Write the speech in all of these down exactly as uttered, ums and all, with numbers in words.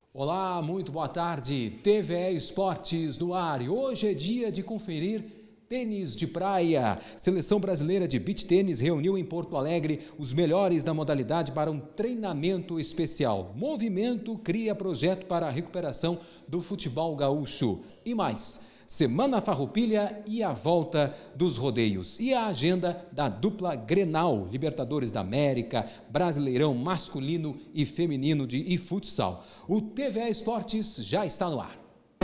Olá, muito boa tarde. T V E Esportes no ar. E hoje é dia de conferir tênis de praia. Seleção brasileira de beach tênis reuniu em Porto Alegre os melhores da modalidade para um treinamento especial. Movimento cria projeto para a recuperação do futebol gaúcho. E mais, Semana Farroupilha e a volta dos rodeios. E a agenda da dupla Grenal, Libertadores da América, Brasileirão masculino e feminino de e futsal. O T V E Esportes já está no ar.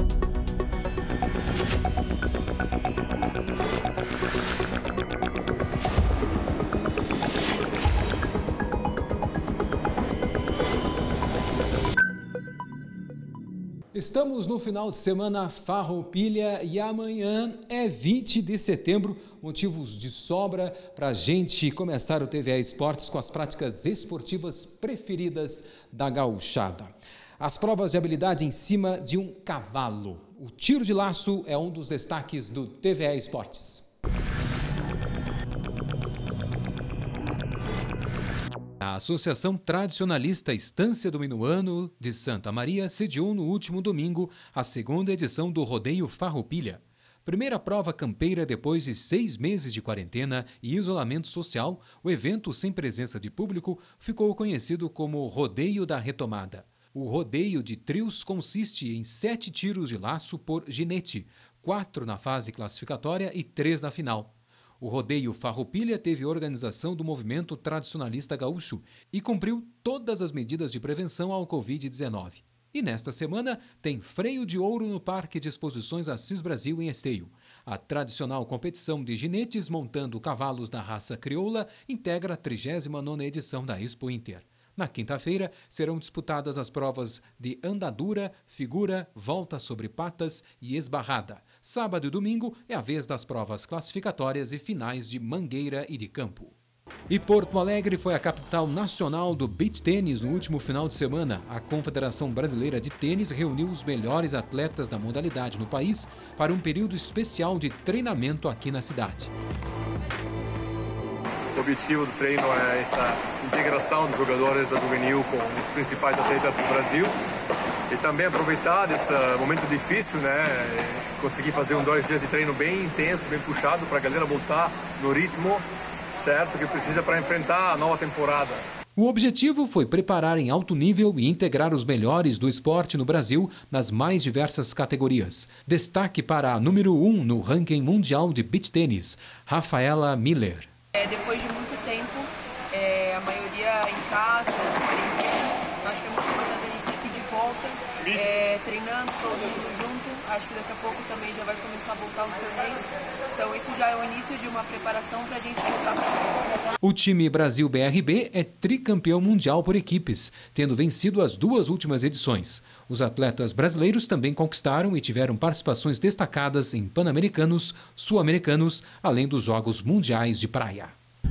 Estamos no final de semana Farroupilha e amanhã é vinte de setembro, motivos de sobra para a gente começar o T V E Esportes com as práticas esportivas preferidas da gauchada. As provas de habilidade em cima de um cavalo. O tiro de laço é um dos destaques do T V E Esportes. A Associação Tradicionalista Estância do Minuano de Santa Maria sediou no último domingo a segunda edição do Rodeio Farroupilha. Primeira prova campeira depois de seis meses de quarentena e isolamento social, o evento sem presença de público ficou conhecido como Rodeio da Retomada. O rodeio de trios consiste em sete tiros de laço por ginete, quatro na fase classificatória e três na final. O Rodeio Farroupilha teve organização do movimento tradicionalista gaúcho e cumpriu todas as medidas de prevenção ao covid dezenove. E nesta semana tem freio de ouro no Parque de Exposições Assis Brasil em Esteio. A tradicional competição de ginetes montando cavalos da raça crioula integra a trigésima nona edição da Expo Inter. Na quinta-feira, serão disputadas as provas de andadura, figura, volta sobre patas e esbarrada. Sábado e domingo é a vez das provas classificatórias e finais de mangueira e de campo. E Porto Alegre foi a capital nacional do beach tênis no último final de semana. A Confederação Brasileira de Tênis reuniu os melhores atletas da modalidade no país para um período especial de treinamento aqui na cidade. O objetivo do treino é essa integração dos jogadores da juvenil com os principais atletas do Brasil e também aproveitar desse momento difícil, né? Conseguir fazer um dois dias de treino bem intenso, bem puxado para a galera voltar no ritmo certo que precisa para enfrentar a nova temporada. O objetivo foi preparar em alto nível e integrar os melhores do esporte no Brasil nas mais diversas categorias. Destaque para a número um no ranking mundial de beach tênis, Rafaela Miller. É, depois de muito tempo, é, a maioria em casa, nessa quarentena, acho que é muito importante a gente estar aqui de volta, é, treinando, todo mundo junto. Acho que daqui a pouco também já vai começar a voltar os torneios. Então isso já é o início de uma preparação para a gente voltar. O time Brasil B R B é tricampeão mundial por equipes, tendo vencido as duas últimas edições. Os atletas brasileiros também conquistaram e tiveram participações destacadas em Pan-Americanos, Sul-Americanos, além dos Jogos Mundiais de Praia.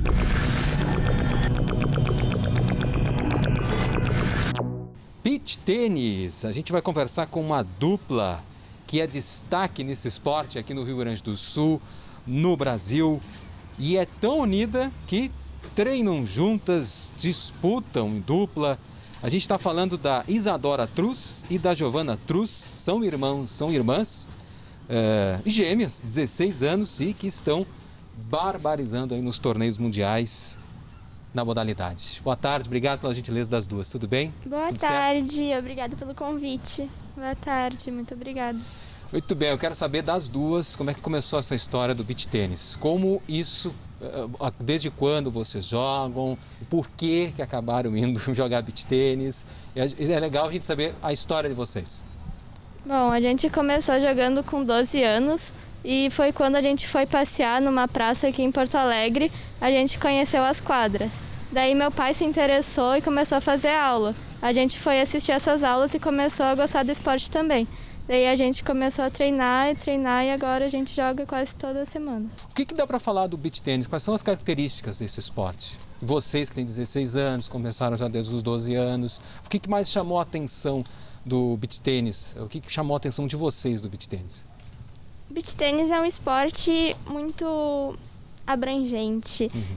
Beach tênis. A gente vai conversar com uma dupla que é destaque nesse esporte aqui no Rio Grande do Sul, no Brasil, e é tão unida que treinam juntas, disputam em dupla. A gente está falando da Isadora Trus e da Giovana Trus, são irmãos, são irmãs, é, gêmeas, dezesseis anos, e que estão barbarizando aí nos torneios mundiais na modalidade. Boa tarde, obrigado pela gentileza das duas, tudo bem? Boa tudo tarde, certo? Obrigado pelo convite. Boa tarde, muito obrigada. Muito bem, eu quero saber das duas, como é que começou essa história do beach tênis? Como isso, desde quando vocês jogam, por que que acabaram indo jogar beach tênis? É legal a gente saber a história de vocês. Bom, a gente começou jogando com doze anos e foi quando a gente foi passear numa praça aqui em Porto Alegre, a gente conheceu as quadras. Daí meu pai se interessou e começou a fazer aula. A gente foi assistir essas aulas e começou a gostar do esporte também. Daí a gente começou a treinar e treinar e agora a gente joga quase toda semana. O que que dá para falar do beach tênis? Quais são as características desse esporte? Vocês que têm dezesseis anos, começaram já desde os doze anos, o que que mais chamou a atenção do beach tênis? O que que chamou a atenção de vocês do beach tênis? Beach tênis é um esporte muito abrangente. Uhum.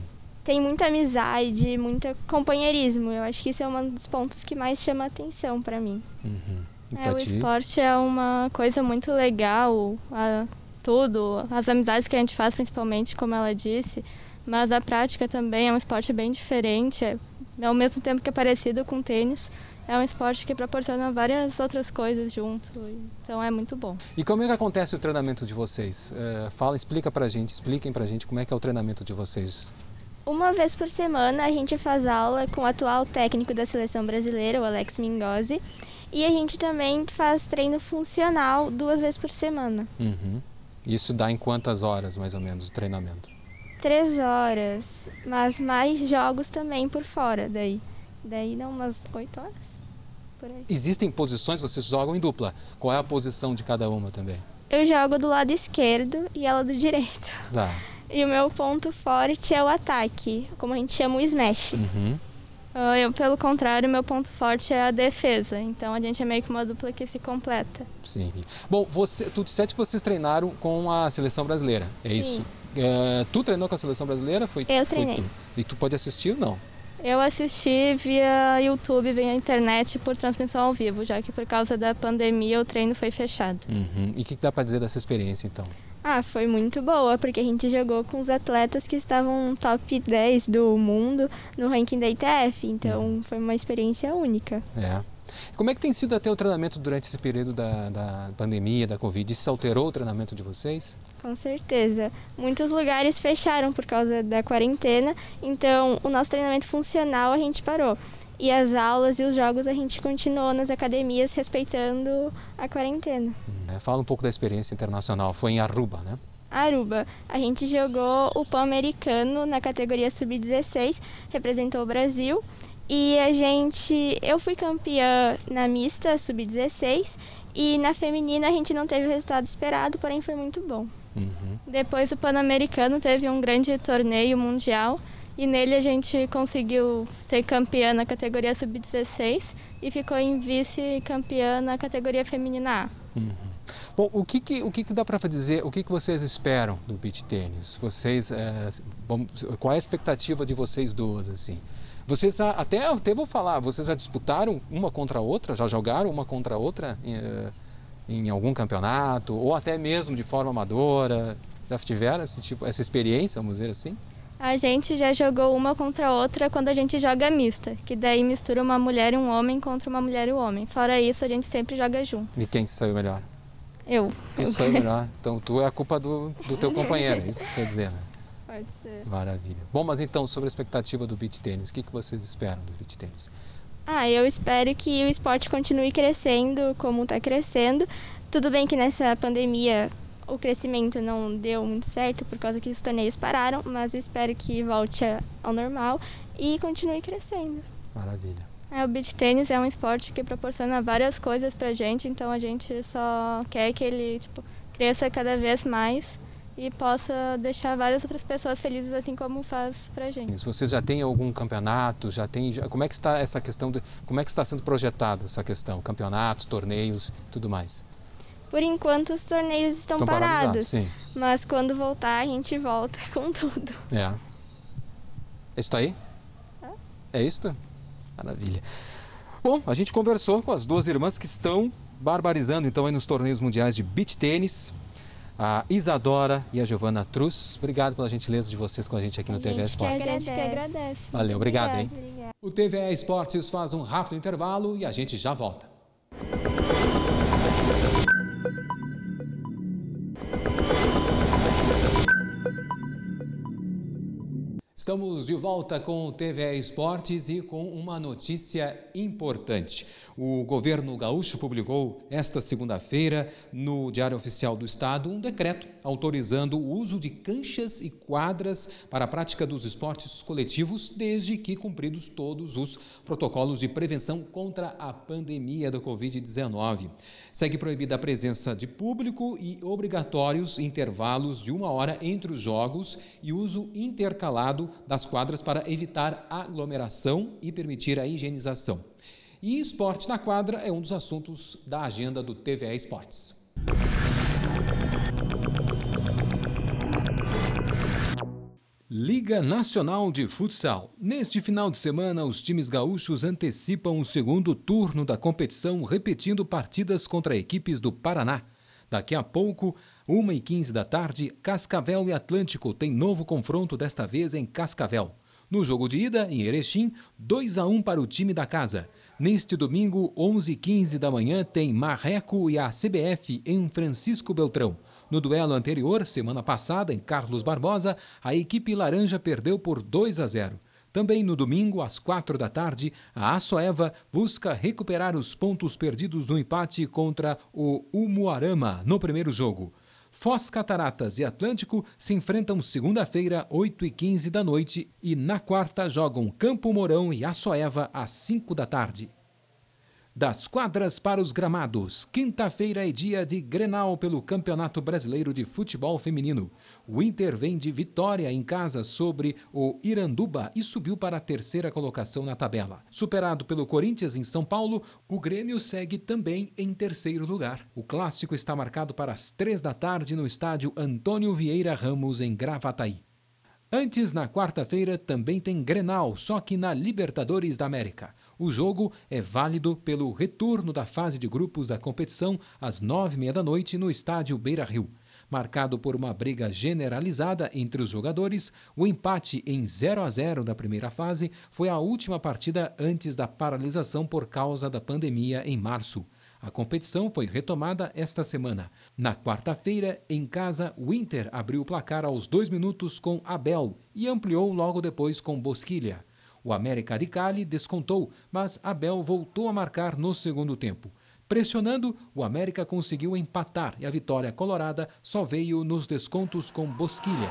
tem muita amizade, muito companheirismo. Eu acho que isso é um dos pontos que mais chama a atenção para mim. Uhum. É, o esporte é uma coisa muito legal, a, tudo, as amizades que a gente faz principalmente, como ela disse, mas a prática também é um esporte bem diferente, é, ao mesmo tempo que é parecido com o tênis, é um esporte que proporciona várias outras coisas junto, então é muito bom. E como é que acontece o treinamento de vocês? Uh, fala, explica pra gente, expliquem pra gente como é que é o treinamento de vocês. Uma vez por semana a gente faz aula com o atual técnico da seleção brasileira, o Alex Mingozzi, e a gente também faz treino funcional duas vezes por semana. Uhum. Isso dá em quantas horas, mais ou menos, o treinamento? Três horas, mas mais jogos também por fora, daí. Daí dá umas oito horas, por aí. Existem posições, vocês jogam em dupla. Qual é a posição de cada uma também? Eu jogo do lado esquerdo e ela do direito. Tá. E o meu ponto forte é o ataque, como a gente chama o smash. Uhum. Eu, pelo contrário, meu ponto forte é a defesa. Então a gente é meio que uma dupla que se completa. Sim. Bom, você, tu disseste que vocês treinaram com a seleção brasileira, é Sim. isso? É, tu treinou com a seleção brasileira? Foi, Eu treinei. Foi tu. E tu pode assistir ou não? Eu assisti via YouTube, via internet, por transmissão ao vivo, já que por causa da pandemia o treino foi fechado. Uhum. E o que, que dá para dizer dessa experiência, então? Ah, foi muito boa, porque a gente jogou com os atletas que estavam top dez do mundo no ranking da I T F, então uhum. foi uma experiência única. É. Como é que tem sido até o treinamento durante esse período da, da pandemia, da Covid? Isso alterou o treinamento de vocês? Com certeza. Muitos lugares fecharam por causa da quarentena, então o nosso treinamento funcional a gente parou. E as aulas e os jogos a gente continuou nas academias respeitando a quarentena. Hum, fala um pouco da experiência internacional. Foi em Aruba, né? Aruba. A gente jogou o Pan-Americano na categoria sub dezesseis, representou o Brasil. E a gente, eu fui campeã na mista sub dezesseis e na feminina a gente não teve o resultado esperado, porém foi muito bom. Uhum. Depois do Pan-Americano teve um grande torneio mundial e nele a gente conseguiu ser campeã na categoria sub dezesseis e ficou em vice-campeã na categoria feminina A. Uhum. Bom, o que que, o que que dá para dizer, o que que vocês esperam do beach tênis? Vocês, é, vamos, qual é a expectativa de vocês duas, assim? Vocês já, até, até vou falar, vocês já disputaram uma contra a outra? Já jogaram uma contra a outra em, em algum campeonato? Ou até mesmo de forma amadora? Já tiveram esse tipo, essa experiência, vamos dizer assim? A gente já jogou uma contra a outra quando a gente joga mista, que daí mistura uma mulher e um homem contra uma mulher e um homem. Fora isso, a gente sempre joga junto. E quem saiu melhor? Eu. Tu saiu melhor. Então tu é a culpa do, do teu companheiro, isso quer dizer, né? Pode ser. Maravilha. Bom, mas então, sobre a expectativa do beach tênis, o que que vocês esperam do beach tênis? Ah, eu espero que o esporte continue crescendo como está crescendo. Tudo bem que nessa pandemia o crescimento não deu muito certo por causa que os torneios pararam, mas eu espero que volte ao normal e continue crescendo. Maravilha. É, o beach tênis é um esporte que proporciona várias coisas pra gente, então a gente só quer que ele tipo, cresça cada vez mais e possa deixar várias outras pessoas felizes, assim como faz pra gente. Vocês já têm algum campeonato? Já tem? Já, como é que está essa questão? De, como é que está sendo projetada essa questão? Campeonatos, torneios, e tudo mais? Por enquanto os torneios estão, estão parados, sim. Mas quando voltar a gente volta com tudo. É. É isso aí? É, é isso? Maravilha. Bom, a gente conversou com as duas irmãs que estão barbarizando então aí nos torneios mundiais de beach tênis. A Isadora e a Giovana Trus. Obrigado pela gentileza de vocês com a gente aqui no T V A Esportes. A gente que agradece. Valeu, obrigado, hein? Obrigada. O T V A Esportes faz um rápido intervalo e a gente já volta. Estamos de volta com o T V A Esportes e com uma notícia importante. O governo gaúcho publicou esta segunda-feira no Diário Oficial do Estado um decreto autorizando o uso de canchas e quadras para a prática dos esportes coletivos, desde que cumpridos todos os protocolos de prevenção contra a pandemia da covid dezenove. Segue proibida a presença de público e obrigatórios intervalos de uma hora entre os jogos e uso intercalado das quadras para evitar aglomeração e permitir a higienização. E esporte na quadra é um dos assuntos da agenda do T V A Esportes. Liga Nacional de Futsal. Neste final de semana, os times gaúchos antecipam o segundo turno da competição, repetindo partidas contra equipes do Paraná. Daqui a pouco, uma e quinze da tarde, Cascavel e Atlântico têm novo confronto, desta vez em Cascavel. No jogo de ida, em Erechim, dois a um para o time da casa. Neste domingo, onze e quinze da manhã, tem Marreco e a C B F em Francisco Beltrão. No duelo anterior, semana passada, em Carlos Barbosa, a equipe laranja perdeu por dois a zero. Também no domingo, às quatro da tarde, a Assoeva busca recuperar os pontos perdidos no empate contra o Umuarama no primeiro jogo. Foz Cataratas e Atlântico se enfrentam segunda-feira, oito e quinze da noite, e na quarta jogam Campo Mourão e Assoeva às cinco da tarde. Das quadras para os gramados, quinta-feira é dia de Grenal pelo Campeonato Brasileiro de Futebol Feminino. O Inter vem de vitória em casa sobre o Iranduba e subiu para a terceira colocação na tabela. Superado pelo Corinthians em São Paulo, o Grêmio segue também em terceiro lugar. O clássico está marcado para as três da tarde no estádio Antônio Vieira Ramos, em Gravataí. Antes, na quarta-feira, também tem Grenal, só que na Libertadores da América. O jogo é válido pelo retorno da fase de grupos da competição às nove e meia da noite no estádio Beira-Rio. Marcado por uma briga generalizada entre os jogadores, o empate em zero a zero da primeira fase foi a última partida antes da paralisação por causa da pandemia em março. A competição foi retomada esta semana. Na quarta-feira, em casa, o Inter abriu o placar aos dois minutos com Abel e ampliou logo depois com Bosquilha. O América de Cali descontou, mas Abel voltou a marcar no segundo tempo. Pressionando, o América conseguiu empatar e a vitória colorada só veio nos descontos com Bosquilha.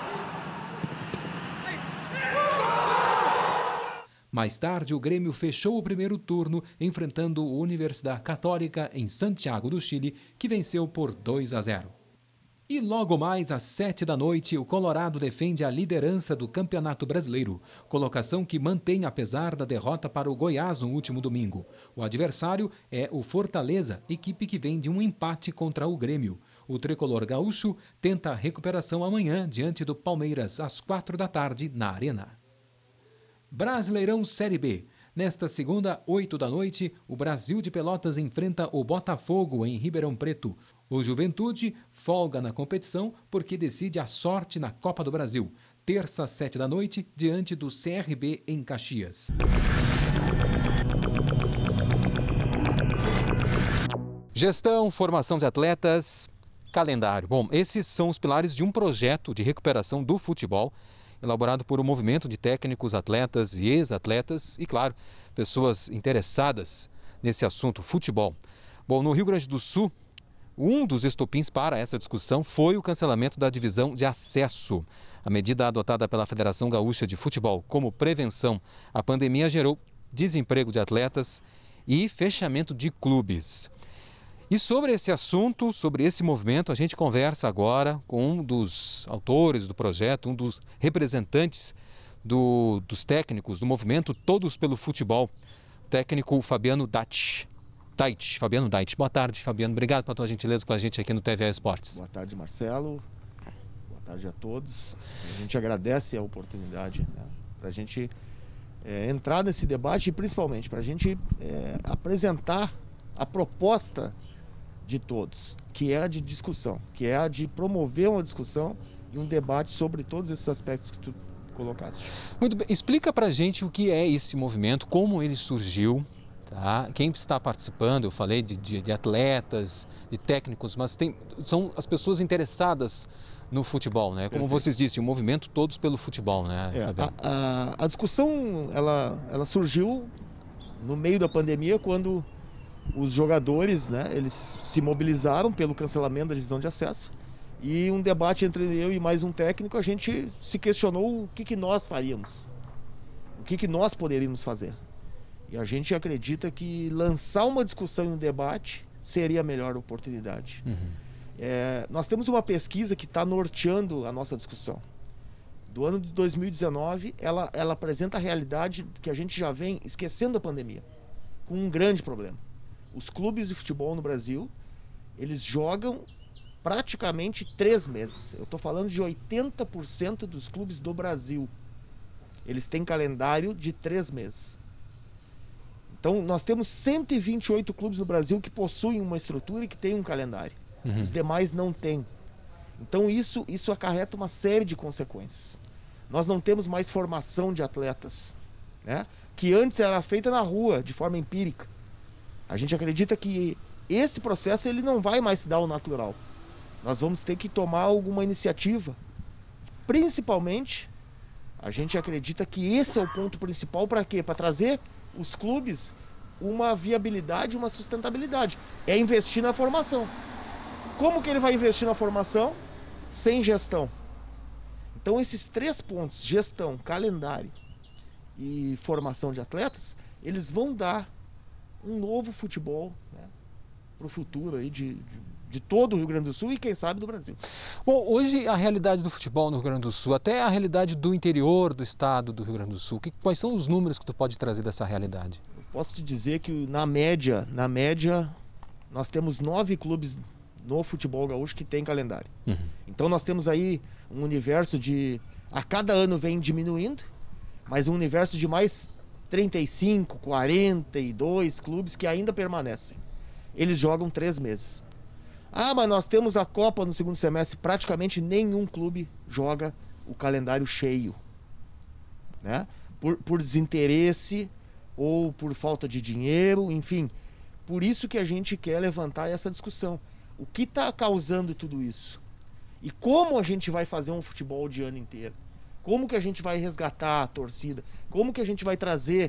Mais tarde, o Grêmio fechou o primeiro turno enfrentando o Universidade Católica em Santiago do Chile, que venceu por dois a zero. E logo mais às sete da noite, o Colorado defende a liderança do Campeonato Brasileiro, colocação que mantém apesar da derrota para o Goiás no último domingo. O adversário é o Fortaleza, equipe que vem de um empate contra o Grêmio. O tricolor gaúcho tenta a recuperação amanhã diante do Palmeiras às quatro da tarde na Arena. Brasileirão Série B. Nesta segunda, oito da noite, o Brasil de Pelotas enfrenta o Botafogo em Ribeirão Preto. O Juventude folga na competição porque decide a sorte na Copa do Brasil. Terça, sete da noite, diante do C R B em Caxias. Gestão, formação de atletas, calendário. Bom, esses são os pilares de um projeto de recuperação do futebol elaborado por um movimento de técnicos, atletas e ex-atletas e, claro, pessoas interessadas nesse assunto futebol. Bom, no Rio Grande do Sul, um dos estopins para essa discussão foi o cancelamento da divisão de acesso. A medida adotada pela Federação Gaúcha de Futebol como prevenção à pandemia gerou desemprego de atletas e fechamento de clubes. E sobre esse assunto, sobre esse movimento, a gente conversa agora com um dos autores do projeto, um dos representantes do, dos técnicos do movimento Todos pelo Futebol, o técnico Fabiano Dait. Dait, Fabiano Dait. Boa tarde, Fabiano. Obrigado pela tua gentileza com a gente aqui no T V A Esportes. Boa tarde, Marcelo. Boa tarde a todos. A gente agradece a oportunidade, né, para a gente é, entrar nesse debate e principalmente para a gente é, apresentar a proposta de todos, que é a de discussão, que é a de promover uma discussão e um debate sobre todos esses aspectos que tu colocaste. Muito bem, explica pra gente o que é esse movimento, como ele surgiu, tá? Quem está participando, eu falei de, de, de atletas, de técnicos, mas tem, são as pessoas interessadas no futebol, né? Como Perfeito. Vocês disseram, o movimento Todos pelo Futebol, né? É, a, a, a discussão, ela, ela surgiu no meio da pandemia, quando os jogadores, né, eles se mobilizaram pelo cancelamento da divisão de acesso e um debate entre eu e mais um técnico, a gente se questionou o que, que nós faríamos, o que, que nós poderíamos fazer. E a gente acredita que lançar uma discussão e um debate seria a melhor oportunidade. Uhum. É, nós temos uma pesquisa que está norteando a nossa discussão. Do ano de dois mil e dezenove, ela, ela apresenta a realidade que a gente já vem esquecendo a pandemia, com um grande problema. Os clubes de futebol no Brasil, eles jogam praticamente três meses. Eu estou falando de oitenta por cento dos clubes do Brasil. Eles têm calendário de três meses. Então, nós temos cento e vinte e oito clubes no Brasil que possuem uma estrutura e que têm um calendário. Uhum. Os demais não têm. Então, isso, isso acarreta uma série de consequências. Nós não temos mais formação de atletas, né? Que antes era feita na rua, de forma empírica. A gente acredita que esse processo ele não vai mais se dar ao natural. Nós vamos ter que tomar alguma iniciativa. Principalmente, a gente acredita que esse é o ponto principal para quê? Para trazer os clubes uma viabilidade, uma sustentabilidade. É investir na formação. Como que ele vai investir na formação? Sem gestão. Então esses três pontos, gestão, calendário e formação de atletas, eles vão dar um novo futebol, né, para o futuro aí de, de, de todo o Rio Grande do Sul e quem sabe do Brasil. Bom, hoje a realidade do futebol no Rio Grande do Sul, até a realidade do interior do estado do Rio Grande do Sul, que, quais são os números que tu pode trazer dessa realidade? Eu posso te dizer que na média, na média, nós temos nove clubes no futebol gaúcho que tem calendário. Uhum. Então nós temos aí um universo de, a cada ano vem diminuindo, mas um universo de mais trinta e cinco, quarenta e dois clubes que ainda permanecem. Eles jogam três meses. Ah, mas nós temos a Copa no segundo semestre. Praticamente nenhum clube joga o calendário cheio, né? Por, por desinteresse ou por falta de dinheiro, enfim. Por isso que a gente quer levantar essa discussão. O que está causando tudo isso? E como a gente vai fazer um futebol de ano inteiro? Como que a gente vai resgatar a torcida? Como que a gente vai trazer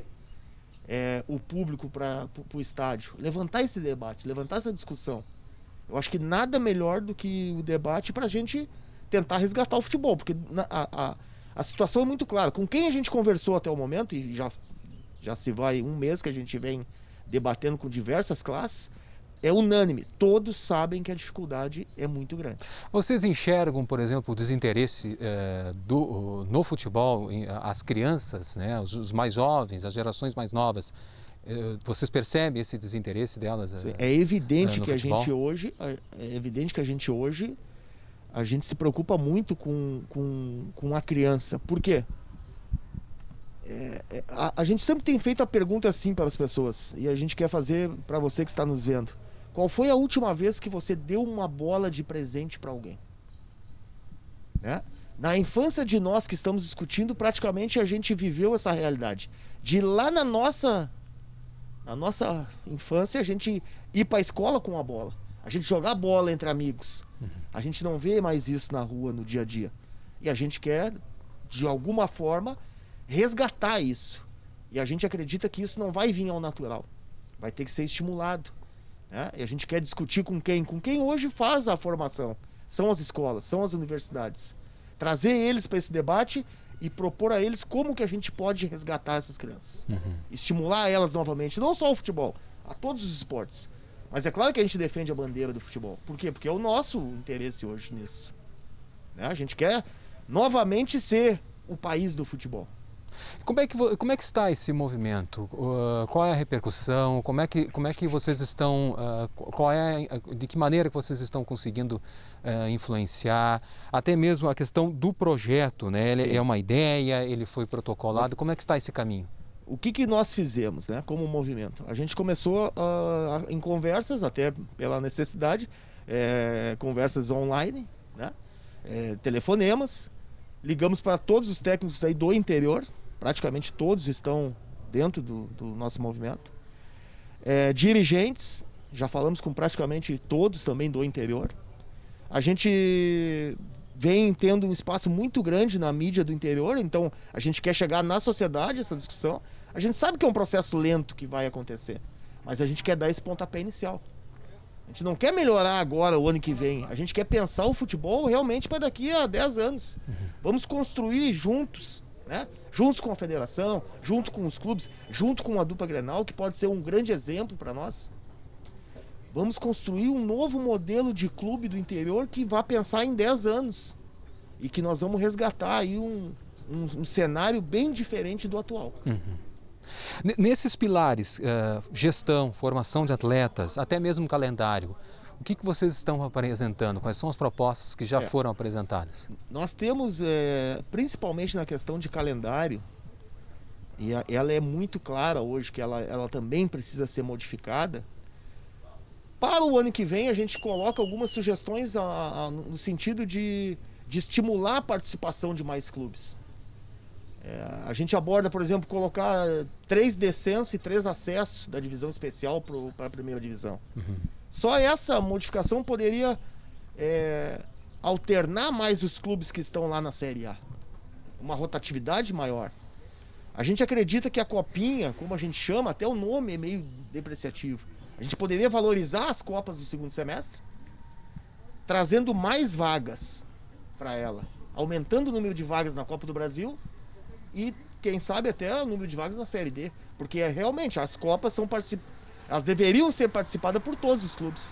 é, o público para o estádio? Levantar esse debate, levantar essa discussão. Eu acho que nada melhor do que o debate para a gente tentar resgatar o futebol. Porque a, a, a situação é muito clara. Com quem a gente conversou até o momento, e já, já se vai um mês que a gente vem debatendo com diversas classes, é unânime, todos sabem que a dificuldade é muito grande. Vocês enxergam, por exemplo, o desinteresse é, do, no futebol, as crianças, né, os, os mais jovens, as gerações mais novas, é, vocês percebem esse desinteresse delas? Sim, é, é evidente é, que futebol? a gente hoje, é evidente que a gente hoje, a gente se preocupa muito com, com, com a criança. Por quê? É, é, a, a gente sempre tem feito a pergunta assim para as pessoas, e a gente quer fazer para você que está nos vendo. Qual foi a última vez que você deu uma bola de presente para alguém? Né? Na infância de nós que estamos discutindo, praticamente a gente viveu essa realidade. De lá na nossa, na nossa infância, a gente ir para a escola com a bola. A gente jogar bola entre amigos. A gente não vê mais isso na rua, no dia a dia. E a gente quer, de alguma forma, resgatar isso. E a gente acredita que isso não vai vir ao natural. Vai ter que ser estimulado. Né? E a gente quer discutir com quem? Com quem hoje faz a formação. São as escolas, são as universidades. Trazer eles para esse debate e propor a eles como que a gente pode resgatar essas crianças. Uhum. Estimular elas novamente, não só o futebol, a todos os esportes. Mas é claro que a gente defende a bandeira do futebol. Por quê? Porque é o nosso interesse hoje nisso. Né? A gente quer novamente ser o país do futebol. Como é que, como é que está esse movimento? Uh, qual é a repercussão? Como é que, como é que vocês estão, uh, qual é, de que maneira que vocês estão conseguindo uh, influenciar? Até mesmo a questão do projeto, né? Ele é uma ideia, ele foi protocolado. Como é que está esse caminho? O que, que nós fizemos, né, como movimento? A gente começou uh, em conversas, até pela necessidade, é, conversas online, né, é, telefonemas, ligamos para todos os técnicos aí do interior, praticamente todos estão dentro do, do nosso movimento. É, dirigentes, já falamos com praticamente todos também do interior. A gente vem tendo um espaço muito grande na mídia do interior, então a gente quer chegar na sociedade, essa discussão. A gente sabe que é um processo lento que vai acontecer, mas a gente quer dar esse pontapé inicial. A gente não quer melhorar agora, o ano que vem. A gente quer pensar o futebol realmente para daqui a dez anos. Uhum. Vamos construir juntos, né? Juntos com a federação, junto com os clubes, junto com a dupla Grenal, que pode ser um grande exemplo para nós. Vamos construir um novo modelo de clube do interior que vai pensar em dez anos. E que nós vamos resgatar aí um, um, um cenário bem diferente do atual. Uhum. Nesses pilares, uh, gestão, formação de atletas, até mesmo calendário, o que, que vocês estão apresentando? Quais são as propostas que já é. foram apresentadas? Nós temos, é, principalmente na questão de calendário, e a, ela é muito clara hoje, que ela, ela também precisa ser modificada. Para o ano que vem, a gente coloca algumas sugestões a, a, no sentido de, de estimular a participação de mais clubes. É, a gente aborda, por exemplo, colocar três descensos e três acessos da divisão especial para a primeira divisão. Uhum. Só essa modificação poderia é, alternar mais os clubes que estão lá na Série A. Uma rotatividade maior. A gente acredita que a copinha, como a gente chama, até o nome é meio depreciativo. A gente poderia valorizar as copas do segundo semestre, trazendo mais vagas para ela, aumentando o número de vagas na Copa do Brasil e, quem sabe, até o número de vagas na Série D. Porque realmente as copas são particip... elas deveriam ser participadas por todos os clubes.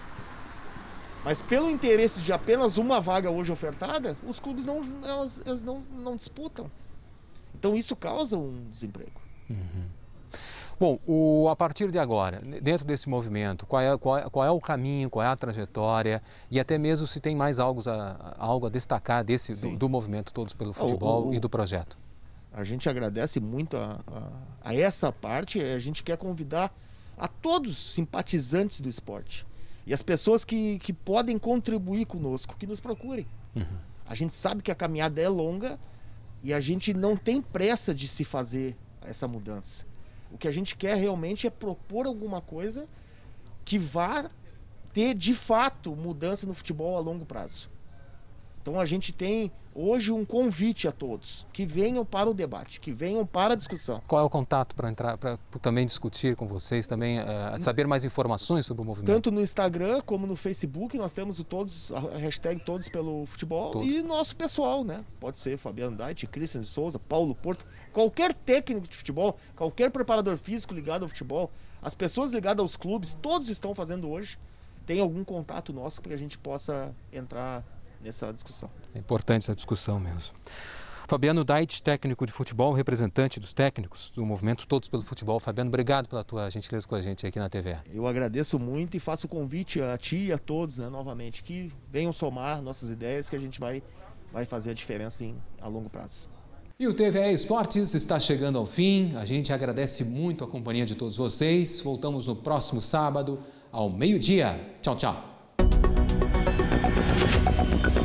Mas pelo interesse de apenas uma vaga hoje ofertada, os clubes não, elas, elas não, não disputam. Então isso causa um desemprego. Uhum. Bom, o, a partir de agora, dentro desse movimento, qual é, qual, é, qual é o caminho, qual é a trajetória e até mesmo se tem mais algo a, algo a destacar desse, do, do movimento Todos pelo Futebol o, o, e do projeto? A gente agradece muito a, a, a essa parte, a gente quer convidar a todos os simpatizantes do esporte e as pessoas que, que podem contribuir conosco, que nos procurem. Uhum. A gente sabe que a caminhada é longa e a gente não tem pressa de se fazer essa mudança. O que a gente quer realmente é propor alguma coisa que vá ter, de fato, mudança no futebol a longo prazo. Então a gente tem hoje um convite a todos, que venham para o debate, que venham para a discussão. Qual é o contato para entrar, para também discutir com vocês, também uh, saber mais informações sobre o movimento? Tanto no Instagram como no Facebook, nós temos o todos, a hashtag Todos pelo Futebol todos. E nosso pessoal, né? Pode ser Fabiano Dait, Cristian de Souza, Paulo Porto, qualquer técnico de futebol, qualquer preparador físico ligado ao futebol, as pessoas ligadas aos clubes, todos estão fazendo hoje. Tem algum contato nosso para que a gente possa entrar nessa discussão. É importante essa discussão mesmo. Fabiano Dait, técnico de futebol, representante dos técnicos do movimento Todos pelo Futebol. Fabiano, obrigado pela tua gentileza com a gente aqui na T V A. Eu agradeço muito e faço o convite a ti e a todos, né, novamente, que venham somar nossas ideias, que a gente vai, vai fazer a diferença em, a longo prazo. E o T V A Esportes está chegando ao fim. A gente agradece muito a companhia de todos vocês. Voltamos no próximo sábado, ao meio-dia. Tchau, tchau.